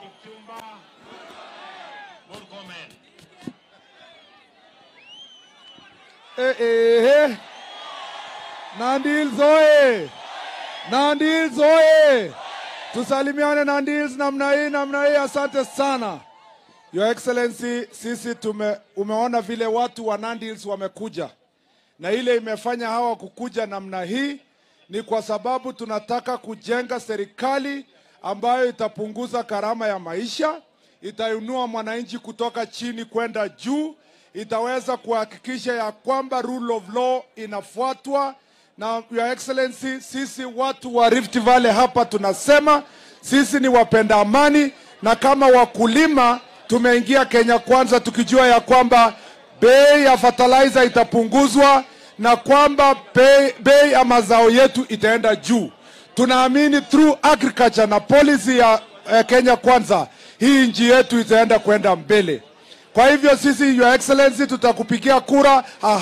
Murkomen. Nandi Zote. Nandi Zote. Tusalimiane Nandi namna hii, asante sana. Your Excellency, sisi umeona vile watu wa Nandi wamekuja. Na ile imefanya hawa kukuja namna hii ni kwa sababu tunataka kujenga serikali ambayo itapunguza gharama ya maisha, itainua mwananchi kutoka chini kwenda juu, itaweza kuhakikisha ya kwamba rule of law inafuatwa. Na Your Excellency, sisi watu wa Rift Valley hapa tunasema sisi ni wapenda amani, na kama wakulima tumeingia Kenya Kwanza tukijua ya kwamba bei ya fertilizer itapunguzwa na kwamba bei ya mazao yetu itaenda juu. Tunaamini through agriculture na policy ya Kenya Kwanza hii nchi yetu itaenda kwenda mbele. Kwa hivyo sisi Your Excellency tutakupigia kura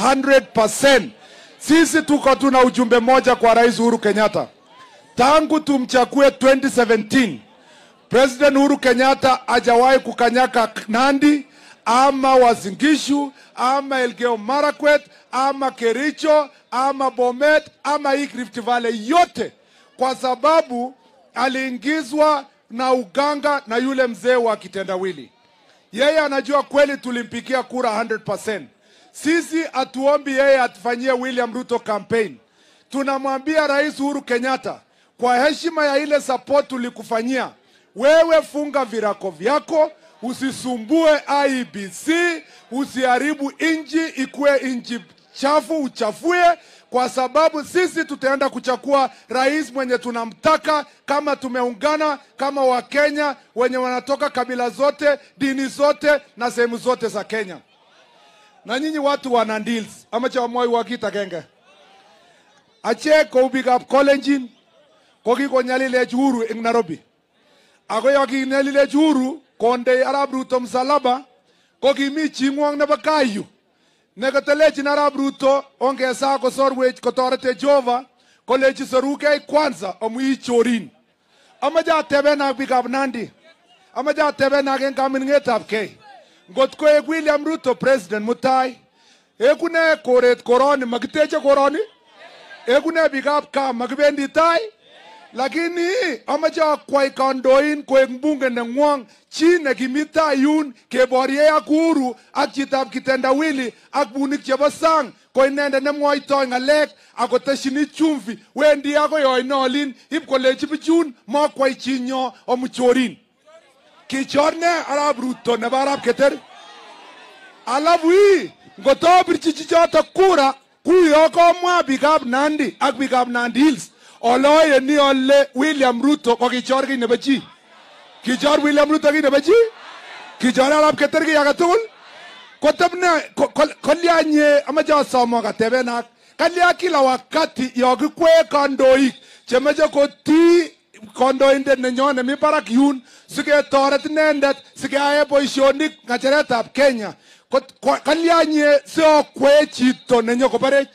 100%. Sisi tuna ujumbe moja kwa Rais Uhuru Kenyatta. Tangu tumchague 2017, President Uhuru Kenyatta hajawahi kukanyaka Nandi ama Uasin Gishu ama Elgeyo Marakwet ama Kericho ama Bomet ama Rift Valley yote, kwa sababu aliingizwa na uganga na yule mzee wa kitendawili. Yeye anajua kweli tulimpigia kura 100%. Sisi atuombi yeye atufanyie William Ruto campaign. Tunamwambia Rais Uhuru Kenyatta, kwa heshima ya ile support tulikufanyia, wewe funga virako vyako, usisumbue IEBC, usiharibu inji ikue inji chafu uchafue, kwa sababu sisi tutaenda kuchagua rais mwenye tunamtaka kama tumeungana kama Wakenya wenye wanatoka kabila zote, dini zote na sehemu zote za Kenya. Na nyinyi watu wa Nandi ama cha moi wakita genge. Ache ko big up college ko ki ko nyalile juru ing Nairobi. Ako yo ki nyalile juru konde Arab Ruto msalaba ko ki mi chingwang na bakayu. Negatelechi na Arab Ruto ongesa ko sorwech ko torete Jova ko lechi soruke kwanza omui chorin. Amaja tebe na big up Nandi. Amaja tebe na gen kamin ngetab ke. Ngot ko William Ruto president mutai ekune koret koroni magiteche koroni ekune bigap ka magbendi tai, lakini amaja kwai kandoin ko mbunge nengwang chi nekimita yun keborie akuru ak chitab kitendawili ak bunik chebo sang ko inende nemwoitoi ngalek akoteshini chumvi wendi ako yoinolin ip kolechi bichun makwai chinyo omuchorin. Kichorne Arab Ruto nebo Arab Keter. Alafu hii ngotobirchi chichoto kura kuyo komwa bigap Nandi ak bigap Nandi Hills oloye ni ole William Ruto ko kichor ki nebo chi. Kichor William Ruto ki nebo chi? Kichor Arab Keter ki agetugul? Kotabne kolyanye amaja somo katebenak kalya kila wakati yokikwe kandoik chemeche koti kondoindet nenyone mi barak yun siketoret inendet sikeae boisionik ngacheretab Kenya. Kalyanye siokwe chito nenyo kobarech.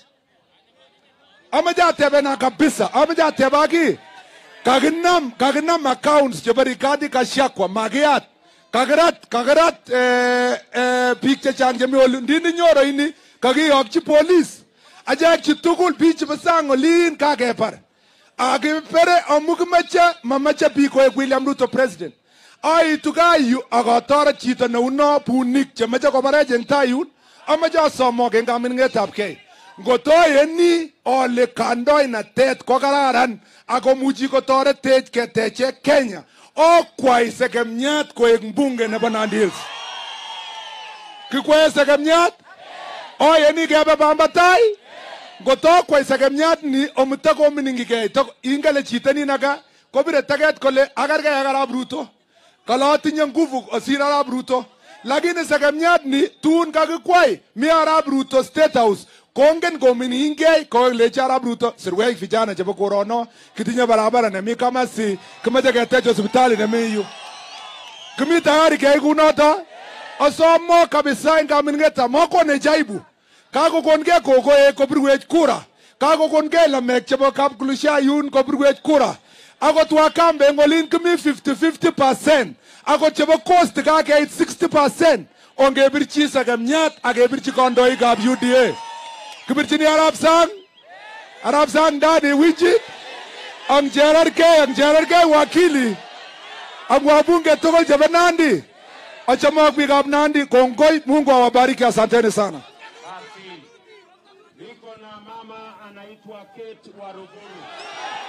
Amache atebena kabisa, amache atebaki kaginam accounts chebo Rigathi Gachagua makiyat. Kagerat biik chechang chemi olindini nyoro ini kakiyokchi police. Achek chitugul biik chebo sang olin kakebar. Akipere amukimeche mamache biik koek William Ruto president. Aitu kayu akatoret chito neuno bunik chemeche kobarech eng tayun amache asomok eng kamingetab kei. Ngotoyeni ole kandoinatet ko kararan akomuchi kotoretech keteche Kenya, okwai sekemnyat koek mbunge nebo Nandi Hills. Kikwae sekemnyat? Oyeni kebe Bambatai? Ngotokwai sekemnyat ni omutako miningikei ingele chito ninaka kobire taget kole agargei ak Arab Ruto. Kala tinye nguvu osir Arab Ruto. Lakini sekemnyat ni tun kakikwai mi Arab Ruto State House. Kongen kominingei ko leche Arab Ruto sirwei vijana chebo korono kitinye barabara nemi kama si kimeche ketech hospitali nemi yu. Kimi tayari kei kunoto? Asomo kabisa ngaminingeta moko ne jaibu. Kako konge koko kopirwech kura. Kako konge lamek chebo kapkulusha yun kopirwech kura. Akot Wakambe ngolin kimi 50-50%. Akot chebo cost kake 60%. Ongebirchi sagamnyat agebirchi kondoikab UDA. Kibirchini Arab Sang? Arab Sang Dadi Wiji? Ang JRK wakili. Ang wabunge tugul chebo Nandi. Achama biikab Nandi, kongoi, Mungu awabariki, asanteni sana. Niko na mama anaitwa Kate wa Ruguru.